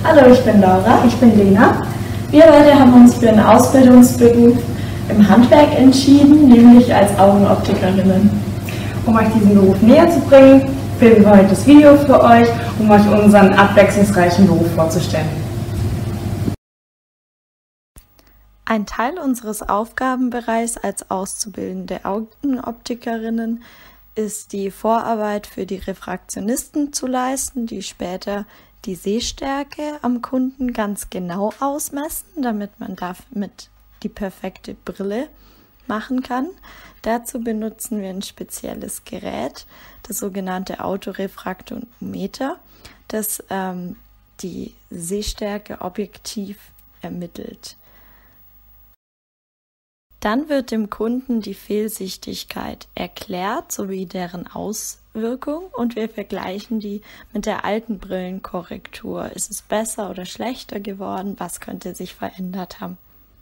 Hallo, ich bin Laura. Ich bin Lena. Wir beide haben uns für einen Ausbildungsberuf im Handwerk entschieden, nämlich als Augenoptikerinnen. Um euch diesen Beruf näher zu bringen, filmen wir heute das Video für euch, um euch unseren abwechslungsreichen Beruf vorzustellen. Ein Teil unseres Aufgabenbereichs als auszubildende Augenoptikerinnen ist die Vorarbeit für die Refraktionisten zu leisten, die später die Sehstärke am Kunden ganz genau ausmessen, damit man damit die perfekte Brille machen kann. Dazu benutzen wir ein spezielles Gerät, das sogenannte Autorefraktometer, das die Sehstärke objektiv ermittelt. Dann wird dem Kunden die Fehlsichtigkeit erklärt sowie deren Auswirkung und wir vergleichen die mit der alten Brillenkorrektur. Ist es besser oder schlechter geworden? Was könnte sich verändert haben?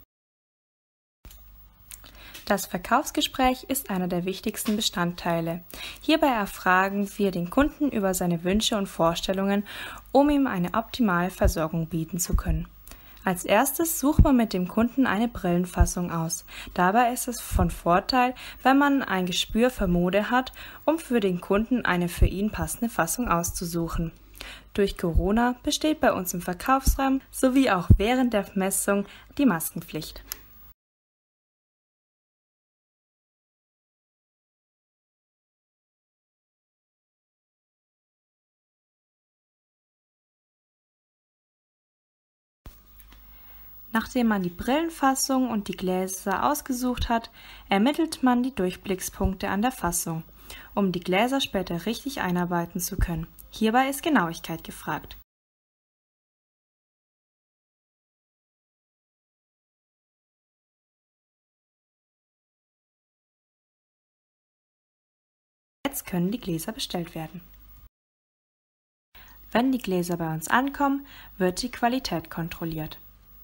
Das Verkaufsgespräch ist einer der wichtigsten Bestandteile. Hierbei erfragen wir den Kunden über seine Wünsche und Vorstellungen, um ihm eine optimale Versorgung bieten zu können. Als erstes sucht man mit dem Kunden eine Brillenfassung aus. Dabei ist es von Vorteil, wenn man ein Gespür für Mode hat, um für den Kunden eine für ihn passende Fassung auszusuchen. Durch Corona besteht bei uns im Verkaufsraum sowie auch während der Messung die Maskenpflicht. Nachdem man die Brillenfassung und die Gläser ausgesucht hat, ermittelt man die Durchblickspunkte an der Fassung, um die Gläser später richtig einarbeiten zu können. Hierbei ist Genauigkeit gefragt. Jetzt können die Gläser bestellt werden. Wenn die Gläser bei uns ankommen, wird die Qualität kontrolliert.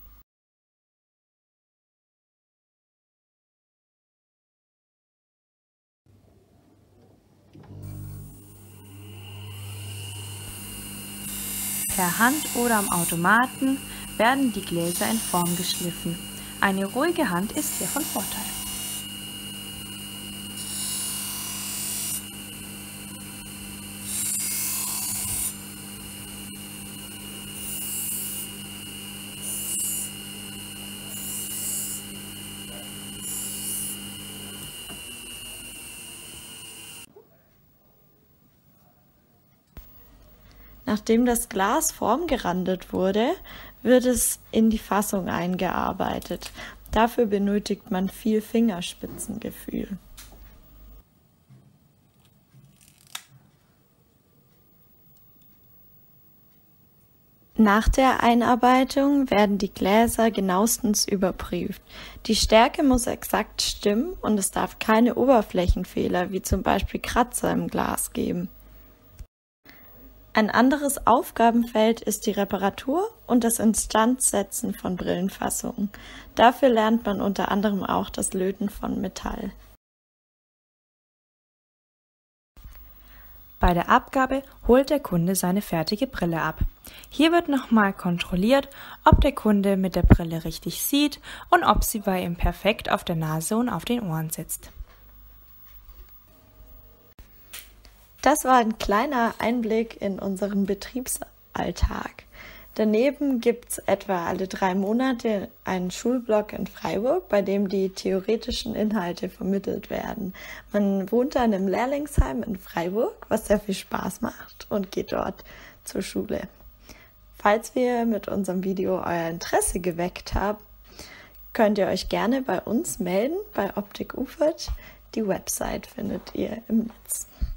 Per Hand oder am Automaten werden die Gläser in Form geschliffen. Eine ruhige Hand ist hier von Vorteil. Nachdem das Glas formgerandet wurde, wird es in die Fassung eingearbeitet. Dafür benötigt man viel Fingerspitzengefühl. Nach der Einarbeitung werden die Gläser genauestens überprüft. Die Stärke muss exakt stimmen und es darf keine Oberflächenfehler wie zum Beispiel Kratzer im Glas geben. Ein anderes Aufgabenfeld ist die Reparatur und das Instandsetzen von Brillenfassungen. Dafür lernt man unter anderem auch das Löten von Metall. Bei der Abgabe holt der Kunde seine fertige Brille ab. Hier wird nochmal kontrolliert, ob der Kunde mit der Brille richtig sieht und ob sie bei ihm perfekt auf der Nase und auf den Ohren sitzt. Das war ein kleiner Einblick in unseren Betriebsalltag. Daneben gibt es etwa alle 3 Monate einen Schulblock in Freiburg, bei dem die theoretischen Inhalte vermittelt werden. Man wohnt dann im Lehrlingsheim in Freiburg, was sehr viel Spaß macht und geht dort zur Schule. Falls wir mit unserem Video euer Interesse geweckt haben, könnt ihr euch gerne bei uns melden, bei Optik Ufert. Die Website findet ihr im Netz.